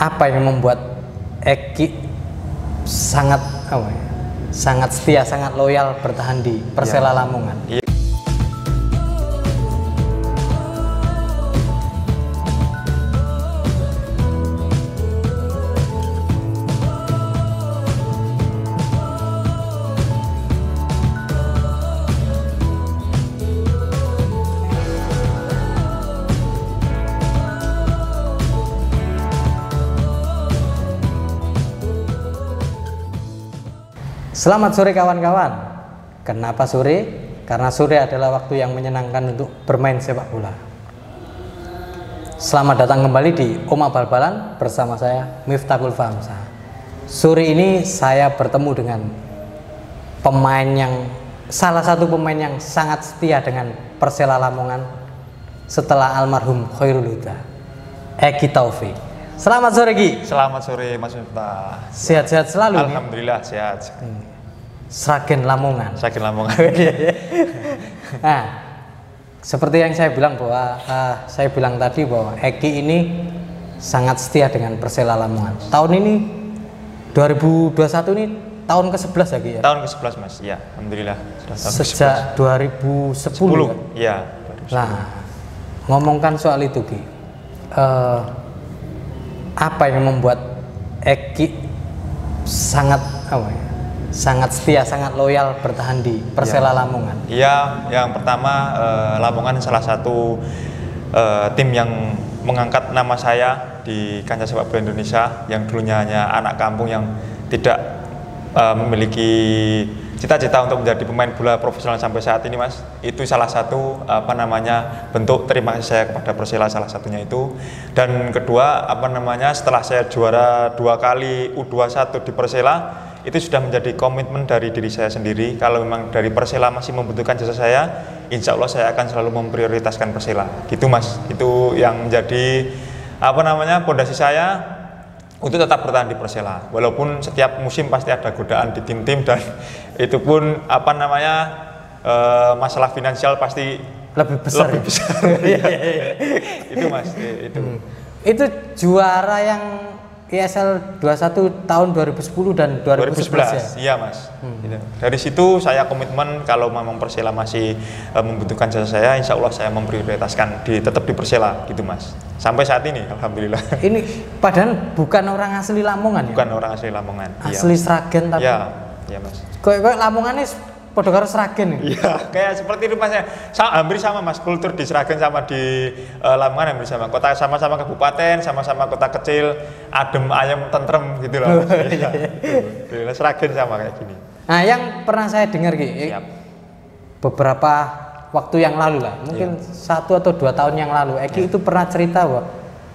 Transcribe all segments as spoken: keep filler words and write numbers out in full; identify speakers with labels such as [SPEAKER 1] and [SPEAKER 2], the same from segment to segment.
[SPEAKER 1] apa yang membuat Eki sangat apa ya, sangat setia, sangat loyal bertahan di Persela ya. Lamongan? Ya. Selamat sore kawan-kawan. Kenapa sore? Karena sore adalah waktu yang menyenangkan untuk bermain sepak bola. Selamat datang kembali di Oma Bal-Balan bersama saya Miftahul Famsa. Sore ini saya bertemu dengan pemain yang salah satu pemain yang sangat setia dengan Persela Lamongan setelah almarhum Khairul Huda, Eki Taufik. Selamat sore Ki.
[SPEAKER 2] Selamat sore Mas Miftah.
[SPEAKER 1] Sehat-sehat selalu.
[SPEAKER 2] Alhamdulillah nih? Sehat.
[SPEAKER 1] Hmm. Sragen Lamongan.
[SPEAKER 2] Sragen Lamongan.
[SPEAKER 1] Nah, seperti yang saya bilang bahwa uh, saya bilang tadi bahwa Eki ini sangat setia dengan Persela Lamongan. Tahun ini dua ribu dua puluh satu ini tahun ke sebelas ya Ki ya?
[SPEAKER 2] Tahun ke sebelas Mas. Ya, alhamdulillah. Sudah tahun
[SPEAKER 1] sejak dua ribu sepuluh.
[SPEAKER 2] Ya.
[SPEAKER 1] Nah, ngomongkan soal itu Ki. Uh, apa yang membuat Eki sangat apa ya? sangat setia, sangat loyal bertahan di Persela ya. Lamongan?
[SPEAKER 2] Iya, yang pertama eh, Lamongan salah satu eh, tim yang mengangkat nama saya di kancah sepak bola Indonesia, yang dulunya hanya anak kampung yang tidak eh, memiliki cita-cita untuk menjadi pemain bola profesional sampai saat ini, Mas. Itu salah satu apa namanya bentuk terima kasih saya kepada Persela, salah satunya itu. Dan kedua, apa namanya setelah saya juara dua kali U dua puluh satu di Persela, itu sudah menjadi komitmen dari diri saya sendiri. Kalau memang dari Persela masih membutuhkan jasa saya, insya Allah saya akan selalu memprioritaskan Persela. Gitu Mas, itu yang menjadi apa namanya pondasi saya untuk tetap bertahan di Persela. Walaupun setiap musim pasti ada godaan di tim-tim, dan itu pun apa namanya e, masalah finansial pasti
[SPEAKER 1] lebih besar. Lebih besar.
[SPEAKER 2] Ya. Itu Mas, itu.
[SPEAKER 1] Hmm. Itu juara yang I S L dua puluh satu tahun dua ribu sepuluh dan dua ribu sebelas,
[SPEAKER 2] ya? Iya Mas. Hmm. Gitu. Dari situ saya komitmen kalau memang Persela masih uh, membutuhkan jasa saya, insya Allah saya memprioritaskan di, tetap di Persela gitu Mas. Sampai saat ini Alhamdulillah.
[SPEAKER 1] Ini padahal bukan orang asli Lamongan.
[SPEAKER 2] Bukan
[SPEAKER 1] ya?
[SPEAKER 2] orang asli Lamongan.
[SPEAKER 1] Asli ya. Sragen tapi.
[SPEAKER 2] Iya, iya Mas.
[SPEAKER 1] Kok Lamongan ini padha karo Sragen.
[SPEAKER 2] Iya, kayak seperti itu Mas. Sama, hampir sama Mas, kultur di Sragen sama di uh, Lamongan hampir sama. Kota sama-sama kabupaten, sama-sama kota kecil, adem, ayem, tentrem gitu loh. Iya. Sragen sama kayak gini.
[SPEAKER 1] Nah, yang pernah saya dengar Ki, beberapa waktu yang lalu lah, mungkin ya. satu atau dua tahun yang lalu, Eki ya. itu pernah cerita bahwa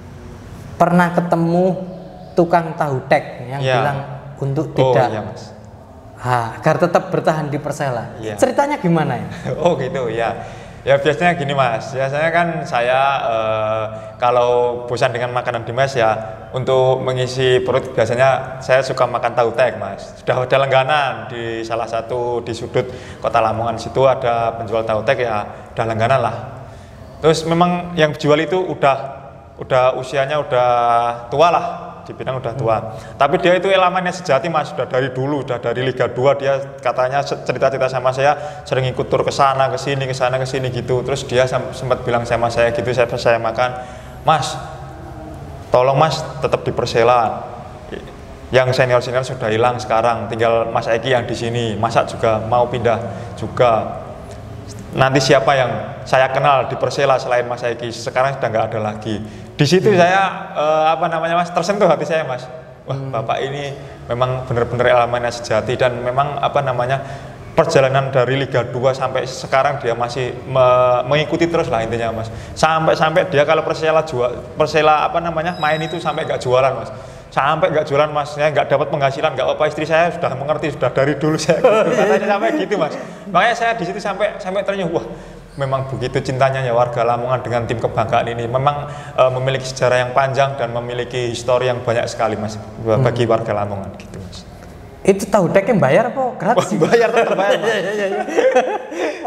[SPEAKER 1] pernah ketemu tukang tahu tek yang ya. bilang untuk tidak
[SPEAKER 2] oh, iya, Mas.
[SPEAKER 1] Ha, agar tetap bertahan di Persela. Ya. Ceritanya gimana ya?
[SPEAKER 2] Oh gitu ya. Ya biasanya gini Mas. Biasanya kan saya eh, kalau bosan dengan makanan di mes ya, untuk mengisi perut biasanya saya suka makan tahu tek Mas. Sudah ada langganan di salah satu di sudut kota Lamongan, situ ada penjual tahu tek ya, udah langganan lah. Terus memang yang jual itu udah udah usianya udah tua lah. Dibilang udah tua, hmm. tapi dia itu elemennya sejati Mas, sudah dari dulu, sudah dari Liga dua dia katanya cerita-cerita sama saya, sering ikut tur ke sana ke sini ke sana ke sini gitu. Terus dia sempat bilang sama saya gitu, saya saya makan, Mas, tolong Mas tetap di Persela. Yang senior-senior sudah hilang sekarang, tinggal Mas Eki yang di sini. Masa juga mau pindah juga. Nanti siapa yang saya kenal di Persela selain Mas Eki, sekarang sudah nggak ada lagi. Di situ hmm. saya eh, apa namanya Mas, tersentuh hati saya Mas. Wah, hmm. Bapak ini memang benar-benar elemennya sejati, dan memang apa namanya perjalanan dari Liga dua sampai sekarang dia masih me mengikuti terus lah intinya Mas. Sampai-sampai dia kalau Persela jual Persela apa namanya main itu sampai nggak jualan Mas. Sampai nggak jualan Mas, saya nggak dapat penghasilan, nggak apa, istri saya sudah mengerti, sudah dari dulu saya gitu, katanya sampai gitu Mas. Makanya saya di situ sampai sampai ternyuh, wah memang begitu cintanya ya warga Lamongan dengan tim kebanggaan ini. Memang e, memiliki sejarah yang panjang dan memiliki histori yang banyak sekali Mas bagi hmm. warga Lamongan gitu Mas.
[SPEAKER 1] Itu tahu teknya bayar apa gratis?
[SPEAKER 2] Oh, bayar, tetap bayar Mas.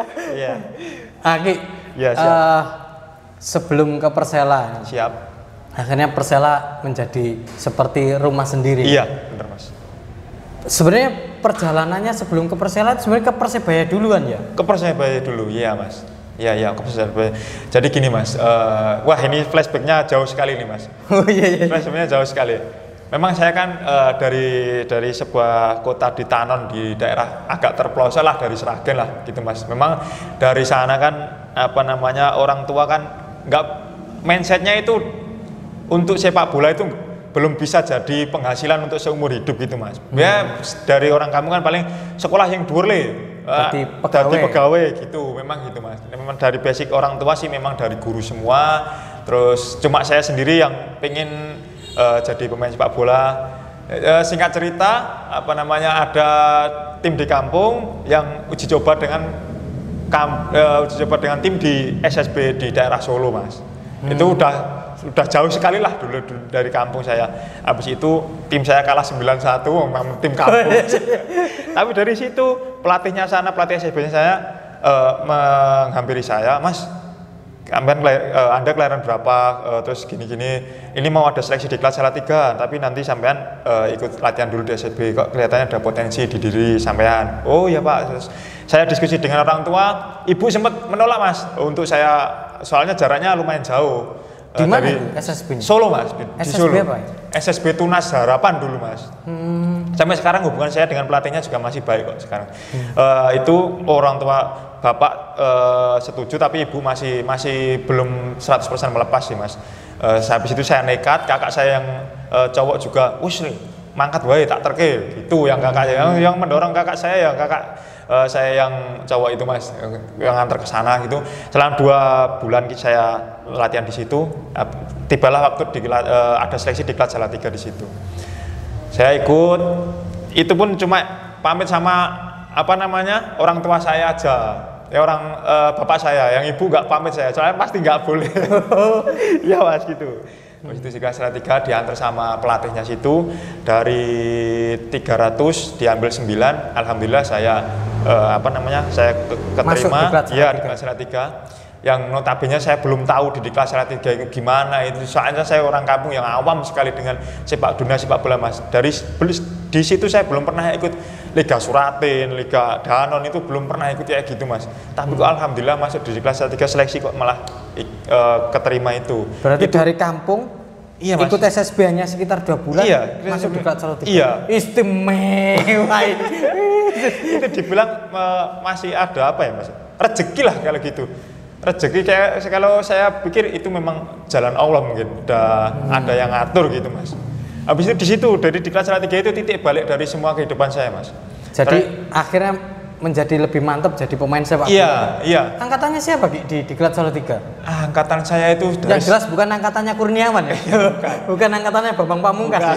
[SPEAKER 2] Iya.
[SPEAKER 1] Aki,
[SPEAKER 2] ya, siap.
[SPEAKER 1] Uh, sebelum ke Persela,
[SPEAKER 2] siap.
[SPEAKER 1] Akhirnya Persela menjadi seperti rumah sendiri.
[SPEAKER 2] Iya, benar Mas.
[SPEAKER 1] Sebenarnya perjalanannya sebelum ke Persela sebenarnya ke Persebaya duluan ya?
[SPEAKER 2] Ke Persebaya dulu, iya Mas. Iya, iya, ke Persebaya. Jadi gini Mas, uh, wah ini flashbacknya jauh sekali nih Mas.
[SPEAKER 1] Oh iya iya.
[SPEAKER 2] Flashbacknya jauh sekali. Memang saya kan uh, dari dari sebuah kota di Tanon di daerah agak terpelosok lah dari Sragen lah gitu Mas. Memang dari sana kan apa namanya orang tua kan nggak mindsetnya itu untuk sepak bola itu belum bisa jadi penghasilan untuk seumur hidup gitu Mas. Hmm. Ya dari orang kamu kan paling sekolah yang dhuwur le.
[SPEAKER 1] Jadi
[SPEAKER 2] uh,
[SPEAKER 1] pegawai.
[SPEAKER 2] pegawai gitu, memang gitu Mas. Memang dari basic orang tua sih memang dari guru semua. Terus cuma saya sendiri yang pengen Uh, jadi pemain sepak bola. Uh, singkat cerita, apa namanya ada tim di kampung yang uji coba dengan kam, uh, uji coba dengan tim di S S B di daerah Solo, Mas. Hmm. Itu udah udah jauh sekali lah dulu, dulu dari kampung saya. Habis itu tim saya kalah sembilan satu, memang tim kampung. Tapi dari situ pelatihnya sana, pelatih S S B-nya saya uh, menghampiri saya, Mas. Anda, uh, anda kelahiran berapa, uh, terus gini-gini, ini mau ada seleksi di kelas Salatiga, tapi nanti sampean uh, ikut latihan dulu di S S B, kok kelihatannya ada potensi di diri sampean. Oh ya Pak, terus saya diskusi dengan orang tua, ibu sempat menolak Mas, untuk saya, soalnya jaraknya lumayan jauh.
[SPEAKER 1] Di mana
[SPEAKER 2] dari
[SPEAKER 1] itu S S B?
[SPEAKER 2] Solo Mas, di,
[SPEAKER 1] S S B
[SPEAKER 2] di Solo.
[SPEAKER 1] apa?
[SPEAKER 2] S S B Tunas Harapan dulu Mas.
[SPEAKER 1] Hmm.
[SPEAKER 2] Sampai sekarang hubungan saya dengan pelatihnya juga masih baik kok sekarang. Hmm. Uh, itu orang tua bapak uh, setuju, tapi ibu masih masih belum seratus persen melepas sih Mas. Uh, habis itu saya nekat, kakak saya yang uh, cowok juga, wis nih, mangkat wae tak terke. Itu yang kakak yang, yang mendorong kakak saya, yang kakak uh, saya yang cowok itu Mas, yang antar ke sana gitu. Selama dua bulan saya latihan di situ, uh, tibalah waktu di, uh, ada seleksi di kelas Salatiga di situ. Saya ikut, itu pun cuma pamit sama apa namanya orang tua saya aja. Ya orang uh, bapak saya, yang ibu nggak pamit saya, soalnya pasti nggak boleh. Ya Mas gitu. Habis itu juga Salatiga diantar sama pelatihnya situ, dari tiga ratus diambil sembilan, alhamdulillah saya uh, apa namanya saya ke keterima. Iya di kelas Salatiga. Yang notabene saya belum tahu di kelas Salatiga itu gimana itu, soalnya saya orang kampung yang awam sekali dengan sepak dunia sepak bola Mas. Dari di situ saya belum pernah ikut Liga Suratin, Liga Danon, itu belum pernah ikut kayak gitu Mas. Tapi kok alhamdulillah masuk di kelas Salatiga seleksi kok malah uh, keterima itu.
[SPEAKER 1] Berarti
[SPEAKER 2] itu,
[SPEAKER 1] dari kampung iya, ikut S S B hanya sekitar dua bulan,
[SPEAKER 2] iya,
[SPEAKER 1] masuk di kelas Salatiga.
[SPEAKER 2] Iya.
[SPEAKER 1] Istimewa.
[SPEAKER 2] Itu dibilang uh, masih ada apa ya Mas? Rezeki lah kalau gitu. Rezeki kayak kalau saya pikir itu memang jalan Allah, mungkin udah hmm. ada yang ngatur gitu Mas. Habis itu di situ dari di kelas Salatiga itu titik balik dari semua kehidupan saya Mas.
[SPEAKER 1] Jadi
[SPEAKER 2] Karena,
[SPEAKER 1] akhirnya menjadi lebih mantap jadi pemain sepak bola.
[SPEAKER 2] Iya, iya.
[SPEAKER 1] Angkatannya siapa di di, di kelas Salatiga?
[SPEAKER 2] Ah, angkatan saya itu dari...
[SPEAKER 1] Yang jelas bukan angkatannya Kurniawan ya. bukan. bukan angkatannya Bambang Pamungkas.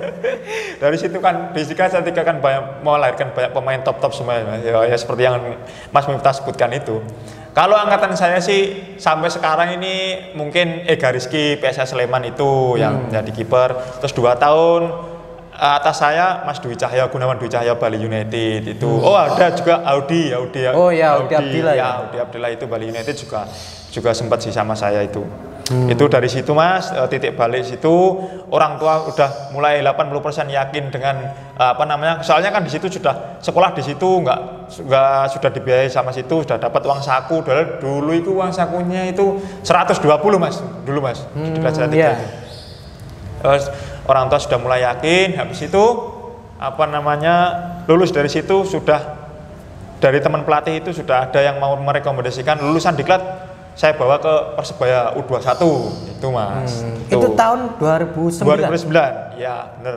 [SPEAKER 2] Dari situ kan di kelas Salatiga kan banyak melahirkan banyak pemain top-top semua ya, ya seperti yang Mas Miftah sebutkan itu. Kalau angkatan saya sih sampai sekarang ini mungkin Ega Rizky P S S Sleman itu yang hmm. jadi kiper. Terus dua tahun atas saya Mas Dwi Cahya, Gunawan Dwi Cahya Bali United itu. Hmm. Oh ada juga Audi, Audi.
[SPEAKER 1] Oh ya Audi, Audi Abdillah ya.
[SPEAKER 2] Audi Abdillah itu Bali United juga juga sempat sih sama saya itu. Hmm. Itu dari situ Mas, titik balik situ orang tua udah mulai delapan puluh persen yakin dengan apa namanya, soalnya kan di situ sudah sekolah di situ nggak nggak sudah dibiayai sama situ, sudah dapat uang saku. Dulu itu uang sakunya itu seratus dua puluh Mas dulu Mas hmm, di kelas tiga. Terus orang tua sudah mulai yakin, habis itu apa namanya lulus dari situ sudah dari teman pelatih itu sudah ada yang mau merekomendasikan lulusan diklat saya bawa ke Persebaya U dua puluh satu itu Mas.
[SPEAKER 1] Hmm, itu. itu tahun dua ribu sembilan.
[SPEAKER 2] dua ribu sembilan, ya bener.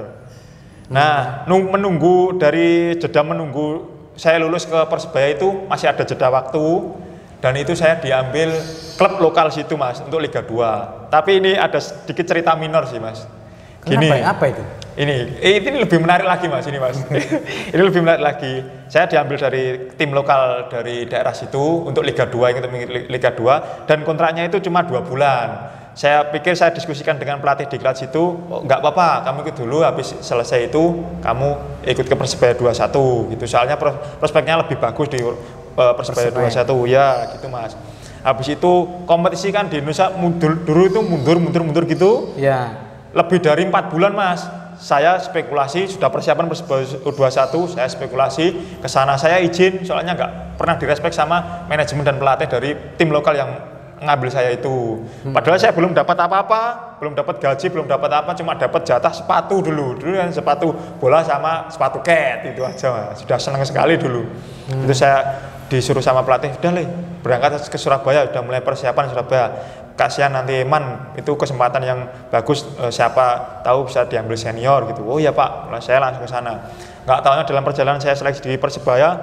[SPEAKER 2] Nah, hmm. menunggu dari jeda menunggu saya lulus ke Persebaya itu masih ada jeda waktu, dan itu saya diambil klub lokal situ Mas untuk Liga dua. Tapi ini ada sedikit cerita minor sih Mas. Gini,
[SPEAKER 1] kenapa ya? Apa itu?
[SPEAKER 2] Ini, ini lebih menarik lagi Mas ini Mas. Ini lebih menarik lagi. Saya diambil dari tim lokal dari daerah situ untuk Liga dua, untuk Liga dua, dan kontraknya itu cuma dua bulan. Saya pikir saya diskusikan dengan pelatih di kelas itu, oh, nggak apa-apa, kamu ikut dulu, habis selesai itu kamu ikut ke Persebaya dua puluh satu gitu. Soalnya prospeknya lebih bagus di uh, Persebaya dua puluh satu ya gitu Mas. Habis itu kompetisi kan di Indonesia mundur, dulu itu mundur mundur mundur gitu.
[SPEAKER 1] Ya.
[SPEAKER 2] Lebih dari empat bulan mas. Saya spekulasi sudah persiapan Persebaya U dua puluh satu, saya spekulasi ke sana, saya izin soalnya nggak pernah direspek sama manajemen dan pelatih dari tim lokal yang ngambil saya itu. Padahal saya belum dapat apa-apa, belum dapat gaji, belum dapat apa, cuma dapat jatah sepatu dulu. Dulu kan sepatu bola sama sepatu cat itu aja, mas. Sudah senang sekali dulu. Hmm. Itu saya disuruh sama pelatih, udah Le, berangkat ke Surabaya, udah mulai persiapan Surabaya. Kasihan nanti Eman, itu kesempatan yang bagus, eh, siapa tahu bisa diambil senior gitu. Oh iya Pak, saya langsung ke sana. Nggak tahunya dalam perjalanan saya seleksi di Persebaya,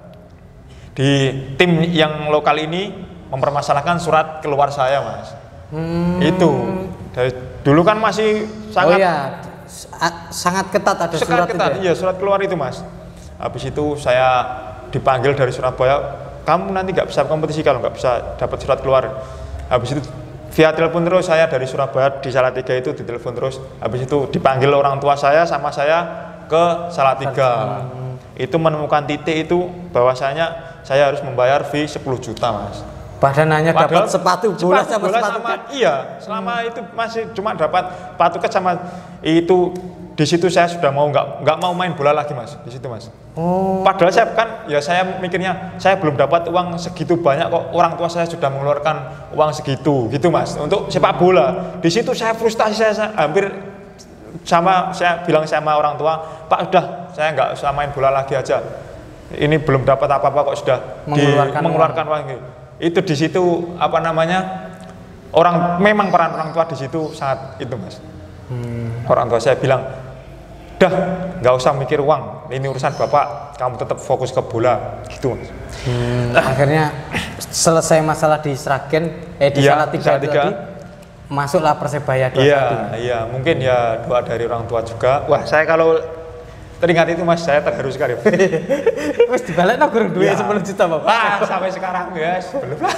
[SPEAKER 2] di tim yang lokal ini mempermasalahkan surat keluar saya mas. Hmm. Itu dari dulu kan masih sangat.
[SPEAKER 1] Oh iya, sangat ketat ada surat
[SPEAKER 2] ketat,
[SPEAKER 1] itu. Ya?
[SPEAKER 2] Iya surat keluar itu mas. Habis itu saya dipanggil dari Surabaya, kamu nanti nggak bisa kompetisi kalau nggak bisa dapat surat keluar. Habis itu via telepon terus saya dari Surabaya di Salatiga itu ditelepon terus. Habis itu dipanggil orang tua saya sama saya ke Salatiga. Hmm. Itu menemukan titik itu bahwasanya saya harus membayar fee sepuluh juta mas.
[SPEAKER 1] Padahal hanya dapat sepatu bola sama
[SPEAKER 2] bola
[SPEAKER 1] sepatu
[SPEAKER 2] sama,
[SPEAKER 1] cat.
[SPEAKER 2] Iya, selama hmm. itu masih cuma dapat sepatu cat sama itu. Di situ saya sudah mau nggak nggak mau main bola lagi mas, di situ mas. Oh. Padahal saya kan, ya saya mikirnya saya belum dapat uang segitu banyak kok, orang tua saya sudah mengeluarkan uang segitu, gitu mas, untuk sepak bola. Di situ saya frustasi, saya, saya hampir sama saya bilang sama orang tua, Pak udah saya nggak usah main bola lagi aja. Ini belum dapat apa-apa kok sudah mengeluarkan, di, mengeluarkan uang. uang. Itu di situ apa namanya orang memang peran orang tua di situ sangat itu mas. Hmm. Orang tua saya bilang, dah nggak usah mikir uang, ini urusan bapak, kamu tetap fokus ke bola, gitu mas.
[SPEAKER 1] Hmm. Akhirnya selesai masalah di Sragen, eh di
[SPEAKER 2] ya,
[SPEAKER 1] Salatiga itu tadi, masuklah Persebaya dua puluh satu.
[SPEAKER 2] Iya, iya, mungkin ya doa dari orang tua juga. Wah saya kalau teringat itu mas, saya terharu sekali.
[SPEAKER 1] Mas dibalik no kurang duit sepuluh juta bapak.
[SPEAKER 2] Wah sampai sekarang guys, belum lah.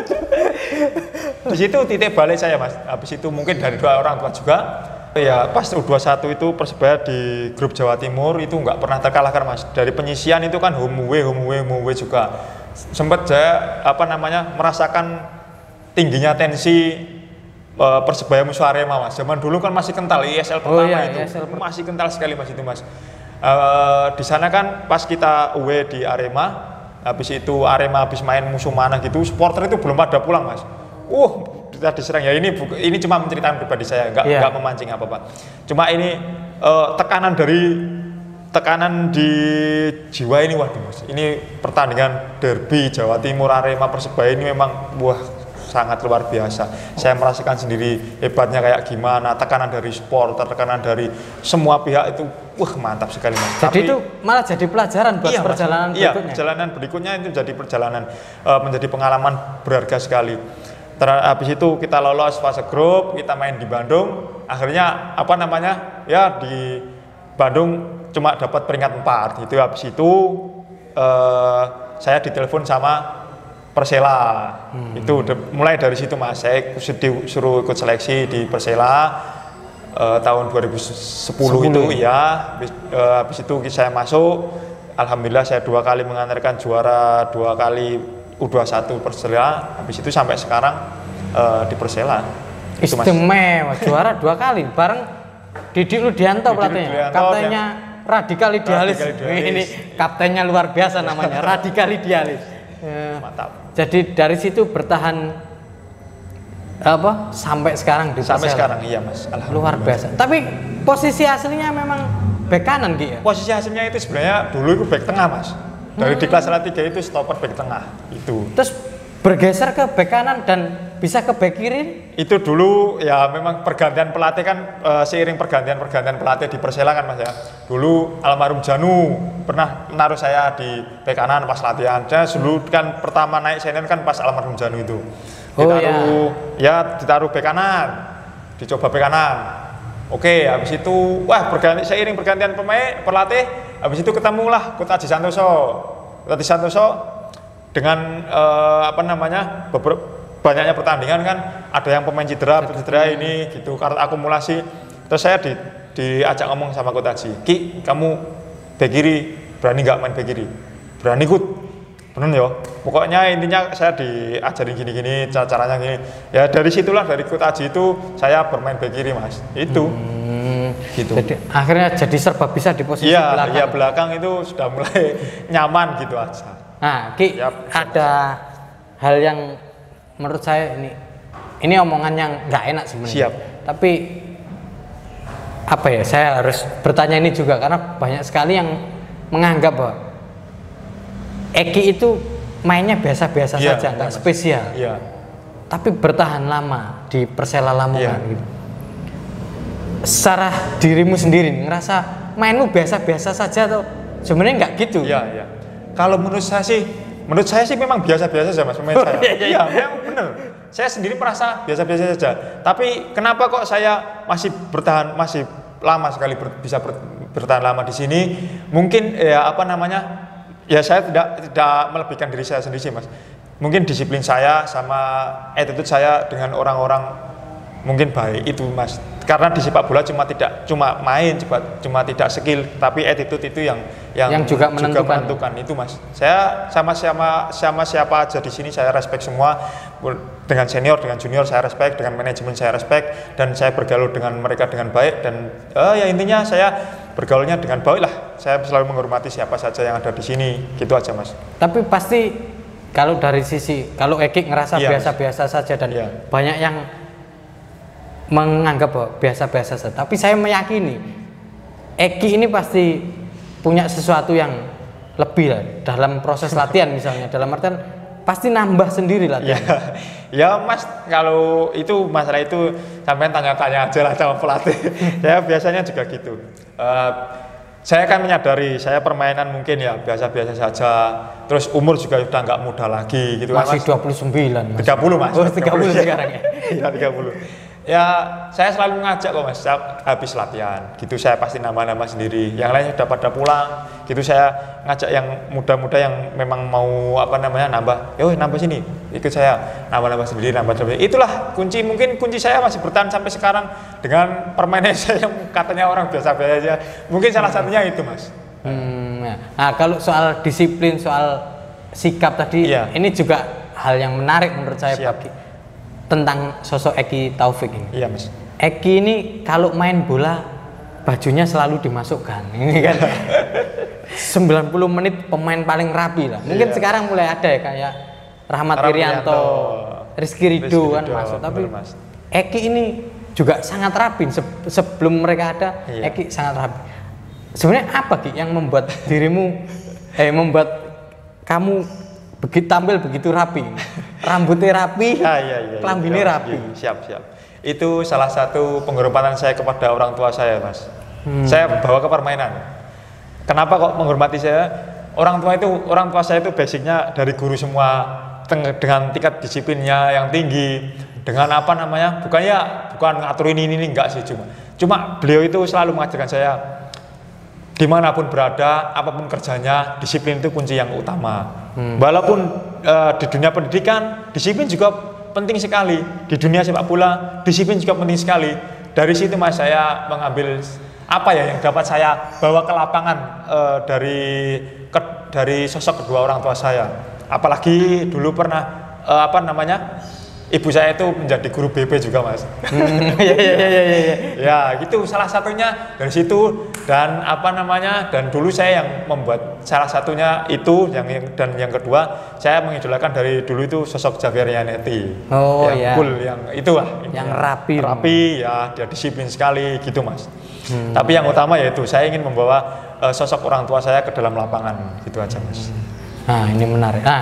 [SPEAKER 2] Di situ titik balik saya mas. Habis itu mungkin dari dua orang tua juga. Ya pas U dua puluh satu itu Persebaya di grup Jawa Timur itu nggak pernah terkalahkan mas. Dari penyisian itu kan home away, home away, home away juga. Sempat saya apa namanya merasakan tingginya tensi uh, Persebaya musuh Arema mas. Zaman dulu kan masih kental I S L pertama oh, iya, itu I S L masih kental sekali mas itu mas. Uh, di sana kan pas kita away di Arema, habis itu Arema habis main musuh mana gitu, supporter itu belum pada pulang mas. Uh, kita diserang ya ini ini cuma menceritakan pribadi saya, nggak yeah. nggak memancing apa apa. Cuma ini uh, tekanan dari tekanan di jiwa ini waduh mas. Ini pertandingan derby Jawa Timur Arema Persebaya ini memang wah sangat luar biasa. Saya merasakan sendiri hebatnya kayak gimana, tekanan dari supporter, tekanan dari semua pihak itu, wah mantap sekali mas.
[SPEAKER 1] Jadi Tapi, itu malah jadi pelajaran buat
[SPEAKER 2] iya,
[SPEAKER 1] perjalanan
[SPEAKER 2] mas,
[SPEAKER 1] berikutnya.
[SPEAKER 2] Iya, perjalanan berikutnya itu jadi perjalanan uh, menjadi pengalaman berharga sekali. Ter- habis itu kita lolos fase grup, kita main di Bandung. Akhirnya apa namanya? Ya di Bandung cuma dapat peringkat empat. Itu habis itu uh, saya ditelepon sama Persela, hmm. itu de, mulai dari situ mas, saya disuruh ikut seleksi di Persela uh, tahun dua ribu sepuluh, sepuluh itu ya, habis, uh, habis itu saya masuk, alhamdulillah saya dua kali mengantarkan juara, dua kali U dua puluh satu Persela, habis itu sampai sekarang uh, di Persela.
[SPEAKER 1] Istimewa, juara dua kali, bareng Didik Ludianto pelatihnya, kaptennya Radikal Idealis. Radikal Idealis. Ini kaptennya luar biasa namanya, Radikal Idealis. Ya. Mantap. Jadi dari situ bertahan apa sampai sekarang di
[SPEAKER 2] sampai
[SPEAKER 1] Persela.
[SPEAKER 2] Sekarang iya mas.
[SPEAKER 1] Luar biasa. Tapi posisi aslinya memang bek kanan gitu ya.
[SPEAKER 2] Posisi aslinya itu sebenarnya dulu itu bek tengah mas. Dari hmm. di kelas tiga itu stopper bek tengah itu.
[SPEAKER 1] Terus bergeser ke bek kanan dan bisa ke bek kiri?
[SPEAKER 2] Itu dulu ya memang pergantian pelatih kan e, seiring pergantian-pergantian pelatih di Persela kan mas ya. Dulu almarhum Janu pernah menaruh saya di bek kanan pas latihan. Saya dulu kan pertama naik senior kan pas almarhum Janu itu. Ditaruh oh, ya. ya ditaruh bek kanan, dicoba bek kanan. Oke, habis itu wah berganti seiring pergantian pemain pelatih, habis itu ketemulah Kota Aji Santoso. Kota Aji Santoso dengan e, apa namanya beberapa banyaknya pertandingan kan ada yang pemain cedera, cedera ini gitu karena akumulasi. Terus saya di, diajak ngomong sama Coach Haji, Ki kamu bek kiri berani nggak main bek kiri? Berani Kut. bener yo. Pokoknya intinya saya diajarin gini-gini, cara caranya gini. Ya dari situlah dari Coach Aji itu saya bermain back kiri mas. Itu.
[SPEAKER 1] Hmm,
[SPEAKER 2] gitu.
[SPEAKER 1] Jadi akhirnya jadi serba bisa di posisi
[SPEAKER 2] iya,
[SPEAKER 1] belakang.
[SPEAKER 2] Iya belakang itu sudah mulai nyaman gitu aja.
[SPEAKER 1] Nah, Ki,
[SPEAKER 2] Yap,
[SPEAKER 1] ada hal yang menurut saya ini ini omongan yang nggak enak sebenarnya.
[SPEAKER 2] Siap.
[SPEAKER 1] Tapi apa ya? Saya harus bertanya ini juga karena banyak sekali yang menganggap bahwa Eki itu mainnya biasa-biasa
[SPEAKER 2] Iya,
[SPEAKER 1] saja, nggak
[SPEAKER 2] mas.
[SPEAKER 1] spesial.
[SPEAKER 2] Iya.
[SPEAKER 1] Tapi bertahan lama di Persela Lamongan
[SPEAKER 2] Iya.
[SPEAKER 1] gitu. Secara dirimu sendiri ngerasa mainmu biasa-biasa saja atau sebenarnya nggak gitu?
[SPEAKER 2] Iya, iya. Kalau menurut saya sih, menurut saya sih memang biasa-biasa saja mas pemain saya.
[SPEAKER 1] iya, iya.
[SPEAKER 2] Iya, memang benar. Saya sendiri merasa biasa-biasa saja. Tapi kenapa kok saya masih bertahan, masih lama sekali ber, bisa ber, bertahan lama di sini? Mungkin ya apa namanya? Ya saya tidak tidak melebihkan diri saya sendiri sih mas. Mungkin disiplin saya sama attitude saya dengan orang-orang mungkin baik itu mas. Karena di sepak bola cuma tidak cuma main, cuma, cuma tidak skill, tapi attitude itu yang yang,
[SPEAKER 1] Yang juga menentukan.
[SPEAKER 2] menentukan itu mas. Saya sama sama sama siapa aja di sini saya respect semua, dengan senior dengan junior saya respect, dengan manajemen saya respect, dan saya bergaul dengan mereka dengan baik, dan uh, ya intinya saya bergaulnya dengan baik lah. Saya selalu menghormati siapa saja yang ada di sini, gitu aja mas.
[SPEAKER 1] Tapi pasti kalau dari sisi kalau Eki ngerasa
[SPEAKER 2] Iya,
[SPEAKER 1] biasa-biasa saja dan
[SPEAKER 2] Iya.
[SPEAKER 1] banyak yang menganggap bahwa biasa-biasa saja. Tapi saya meyakini Eki ini pasti punya sesuatu yang lebih lah dalam proses latihan misalnya. Dalam artian pasti nambah sendiri latihan.
[SPEAKER 2] Ya, ya mas, kalau itu masalah itu sampai tanya-tanya aja lah sama pelatih. Ya biasanya juga gitu. Uh, saya kan menyadari saya permainan mungkin ya biasa-biasa saja. Terus umur juga udah nggak muda lagi gitu.
[SPEAKER 1] Masih
[SPEAKER 2] kan,
[SPEAKER 1] dua puluh sembilan mas.
[SPEAKER 2] tiga puluh mas.
[SPEAKER 1] Oh tiga puluh sekarang ya.
[SPEAKER 2] Iya tiga puluh. Ya saya selalu ngajak kok mas, saya habis latihan gitu saya pasti nama-nama sendiri, yang lain sudah pada pulang gitu, saya ngajak yang muda-muda yang memang mau apa namanya nambah, yo nambah sini ikut saya, nambah-nambah sendiri, nambah sendiri. Itulah kunci, mungkin kunci saya masih bertahan sampai sekarang dengan permainan saya yang katanya orang biasa-biasa aja, mungkin salah satunya itu mas.
[SPEAKER 1] Hmm, nah kalau soal disiplin, soal sikap tadi,
[SPEAKER 2] Iya.
[SPEAKER 1] ini juga hal yang menarik menurut saya
[SPEAKER 2] Siap.
[SPEAKER 1] bagi tentang sosok Eki Taufik ini.
[SPEAKER 2] Iya mas.
[SPEAKER 1] Eki ini kalau main bola bajunya selalu dimasukkan. Ini kan sembilan puluh menit pemain paling rapi lah. Mungkin
[SPEAKER 2] Iya.
[SPEAKER 1] sekarang mulai ada ya kayak Rahmat
[SPEAKER 2] Rahmat
[SPEAKER 1] Irianto,
[SPEAKER 2] Irianto,
[SPEAKER 1] Rizky Ridho
[SPEAKER 2] Rizky
[SPEAKER 1] kan
[SPEAKER 2] Ridho,
[SPEAKER 1] masuk. Tapi
[SPEAKER 2] bener, Mas.
[SPEAKER 1] Eki ini juga sangat rapi. Se- sebelum mereka ada,
[SPEAKER 2] Iya.
[SPEAKER 1] Eki sangat rapi. Sebenarnya apa Ki yang membuat dirimu, eh membuat kamu begitu tampil begitu rapi, rambutnya rapi,
[SPEAKER 2] Ya, ya, ya,
[SPEAKER 1] kelambinnya
[SPEAKER 2] ya,
[SPEAKER 1] rapi.
[SPEAKER 2] ya, siap siap. Itu salah satu penghormatan saya kepada orang tua saya mas.
[SPEAKER 1] Hmm.
[SPEAKER 2] Saya bawa ke permainan. Kenapa kok menghormati saya? Orang tua itu orang tua saya itu basicnya dari guru semua, teng- dengan tingkat disiplinnya yang tinggi, dengan apa namanya? Bukan ya, bukan ngatur ini ini enggak sih, cuma cuma beliau itu selalu mengajarkan saya dimanapun berada, apapun kerjanya, disiplin itu kunci yang utama. Hmm. Walaupun uh, di dunia pendidikan, disiplin juga penting sekali. Di dunia sepak bola, disiplin juga penting sekali. Dari situ mas saya mengambil apa ya yang dapat saya bawa ke lapangan uh, dari ke, dari sosok kedua orang tua saya. Apalagi dulu pernah uh, apa namanya? Ibu saya itu menjadi guru B P juga mas.
[SPEAKER 1] Hmm, ya, ya, ya, ya, ya.
[SPEAKER 2] Ya gitu salah satunya dari situ, dan apa namanya, dan dulu saya yang membuat salah satunya itu yang, dan yang kedua saya mengidolakan dari dulu itu sosok Javier Yaneti.
[SPEAKER 1] Oh,
[SPEAKER 2] yang
[SPEAKER 1] ya.
[SPEAKER 2] cool, yang itu lah
[SPEAKER 1] Yang rapi.
[SPEAKER 2] rapi ya, dia disiplin sekali gitu mas. Hmm. Tapi yang utama yaitu saya ingin membawa uh, sosok orang tua saya ke dalam lapangan, gitu aja mas.
[SPEAKER 1] Nah ini menarik. Nah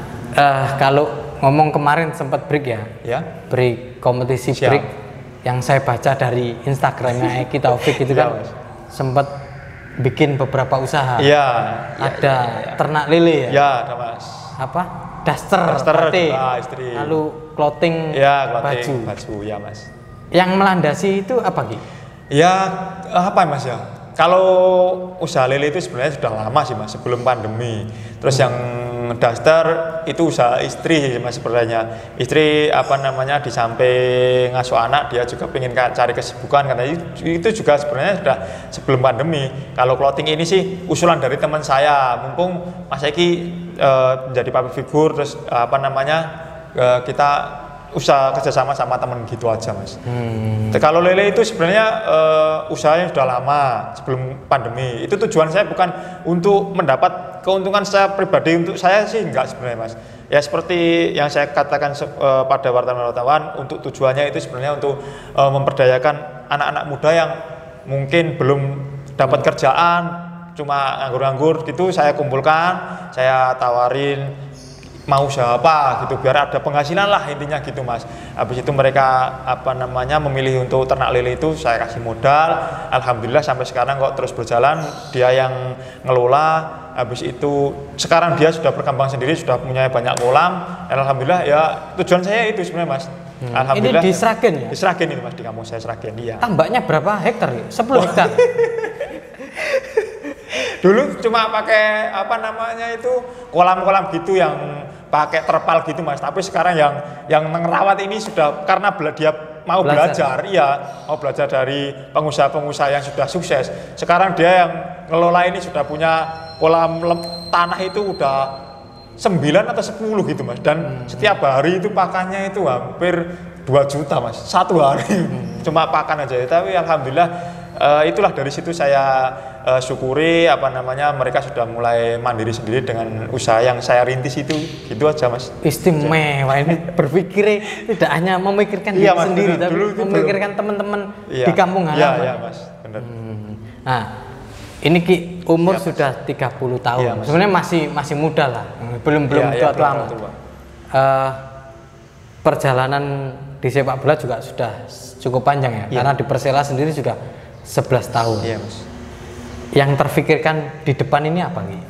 [SPEAKER 1] uh, kalau ngomong kemarin sempat break ya,
[SPEAKER 2] Ya.
[SPEAKER 1] break kompetisi
[SPEAKER 2] Siap.
[SPEAKER 1] break yang saya baca dari Instagramnya Eki Taufik itu
[SPEAKER 2] Ya,
[SPEAKER 1] kan
[SPEAKER 2] Mas.
[SPEAKER 1] sempat bikin beberapa usaha.
[SPEAKER 2] Iya.
[SPEAKER 1] Ada
[SPEAKER 2] ya, ya.
[SPEAKER 1] ternak lele ya.
[SPEAKER 2] Ya, ada mas.
[SPEAKER 1] Apa? Daster,
[SPEAKER 2] Daster,
[SPEAKER 1] batik,
[SPEAKER 2] ah, istri.
[SPEAKER 1] lalu clothing,
[SPEAKER 2] Ya,
[SPEAKER 1] baju.
[SPEAKER 2] baju. Baju, ya mas.
[SPEAKER 1] Yang melandasi itu apa Ki?
[SPEAKER 2] Ya apa mas ya? Kalau usaha lele itu sebenarnya sudah lama sih mas, sebelum pandemi. Terus hmm. yang daster itu usaha istri sih mas sebenarnya. Istri apa namanya di samping ngasuh anak dia juga pengen cari kesibukan karena itu juga sebenarnya sudah sebelum pandemi. Kalau clothing ini sih usulan dari teman saya, mumpung Mas Eki uh, menjadi public figure terus uh, apa namanya uh, kita usaha kerjasama sama temen gitu aja mas. Hmm. Kalau lele itu sebenarnya uh, usahanya sudah lama sebelum pandemi. Itu tujuan saya bukan untuk mendapat keuntungan secara pribadi untuk saya sih enggak sebenarnya mas. Ya seperti yang saya katakan uh, pada wartawan-wartawan untuk tujuannya itu sebenarnya untuk uh, memperdayakan anak-anak muda yang mungkin belum dapat kerjaan, cuma nganggur-nganggur gitu saya kumpulkan, saya tawarin mau usaha apa gitu biar ada penghasilan lah intinya gitu mas. Habis itu mereka apa namanya memilih untuk ternak lele itu saya kasih modal, alhamdulillah sampai sekarang kok terus berjalan, dia yang ngelola. Habis itu sekarang dia sudah berkembang sendiri, sudah punya banyak kolam, alhamdulillah ya tujuan saya itu sebenarnya mas.
[SPEAKER 1] Hmm.
[SPEAKER 2] Alhamdulillah.
[SPEAKER 1] Ini di Sragen ya?
[SPEAKER 2] Di Sragen itu mas, di kampung saya Sragen iya.
[SPEAKER 1] Tambaknya berapa hektar ya? sepuluh hektar.
[SPEAKER 2] Dulu cuma pakai apa namanya itu kolam-kolam gitu yang pakai terpal gitu mas, tapi sekarang yang yang ngerawat ini sudah karena dia mau belajar, belajar iya mau belajar dari pengusaha-pengusaha yang sudah sukses. Sekarang dia yang ngelola ini sudah punya kolam tanah itu udah sembilan atau sepuluh gitu mas, dan hmm. setiap hari itu pakannya itu hampir dua juta mas satu hari. hmm. Cuma pakan aja, tapi alhamdulillah Uh, itulah dari situ saya uh, syukuri apa namanya mereka sudah mulai mandiri sendiri dengan usaha yang saya rintis itu gitu aja mas.
[SPEAKER 1] Istimewa ini berpikir tidak hanya memikirkan diri iya, mas, sendiri bener, tapi dulu memikirkan teman-teman iya, di kampung halaman.
[SPEAKER 2] Iya, iya mas, benar.
[SPEAKER 1] Hmm. Nah ini Ki umur ya, sudah tiga puluh tahun, ya, sebenarnya masih masih muda lah, belum belum
[SPEAKER 2] ya,
[SPEAKER 1] tua-tua
[SPEAKER 2] ya,
[SPEAKER 1] amat. Uh, perjalanan di sepak bola juga sudah cukup panjang ya, ya. Karena di Persela sendiri sudah sebelas tahun.
[SPEAKER 2] Iya, mas.
[SPEAKER 1] Yang terfikirkan di depan ini apa nih?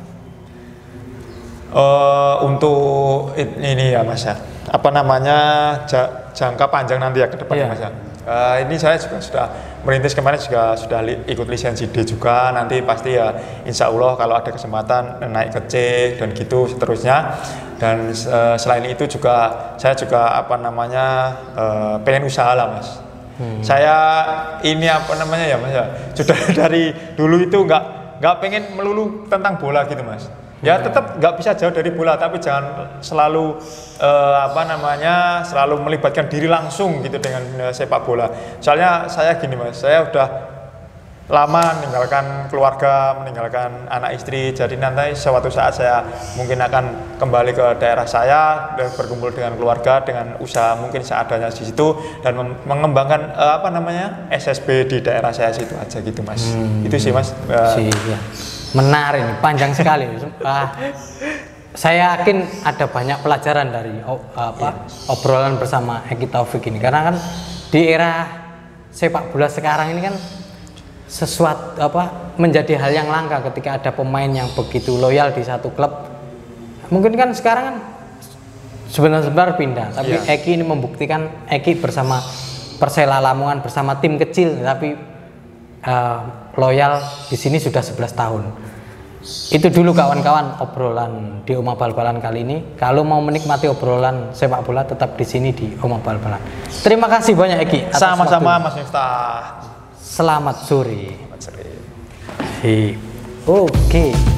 [SPEAKER 2] Uh, untuk ini ya mas ya, apa namanya jangka panjang nanti ya ke depan yeah. mas ya. Uh, ini saya juga sudah merintis kemarin juga sudah li, ikut lisensi D juga, nanti pasti ya insya Allah kalau ada kesempatan naik ke C dan gitu seterusnya. Dan uh, selain itu juga saya juga apa namanya uh, pengen usaha lah mas. Hmm. Saya ini apa namanya ya mas ya, sudah dari dulu itu nggak nggak pengen melulu tentang bola gitu mas. Ya tetap nggak bisa jauh dari bola, tapi jangan selalu uh, apa namanya selalu melibatkan diri langsung gitu dengan uh, sepak bola. Soalnya saya gini mas, saya udah lama meninggalkan keluarga, meninggalkan anak istri, jadi nanti suatu saat saya mungkin akan kembali ke daerah saya dan berkumpul dengan keluarga dengan usaha mungkin seadanya di situ dan mengembangkan uh, apa namanya S S B di daerah saya situ aja gitu mas. Hmm. Itu sih mas. Uh,
[SPEAKER 1] si, ya. Menarik nih, panjang sekali. uh, saya yakin ada banyak pelajaran dari uh, apa yeah. obrolan bersama Eki Taufik ini, karena kan di era sepak bola sekarang ini kan sesuatu apa menjadi hal yang langka ketika ada pemain yang begitu loyal di satu klub. Mungkin kan sekarang kan sebentar-sebentar pindah, tapi yeah. Eki ini membuktikan Eki bersama Persela Lamongan bersama tim kecil tapi uh, loyal di sini sudah sebelas tahun. Itu dulu kawan-kawan obrolan di Oma Bal-Balan kali ini. Kalau mau menikmati obrolan sepak bola tetap di sini di Oma Bal-Balan. Terima kasih banyak Eki.
[SPEAKER 2] Sama-sama Mas Miftah.
[SPEAKER 1] Selamat sore.
[SPEAKER 2] Selamat sore.
[SPEAKER 1] Oke. Okay.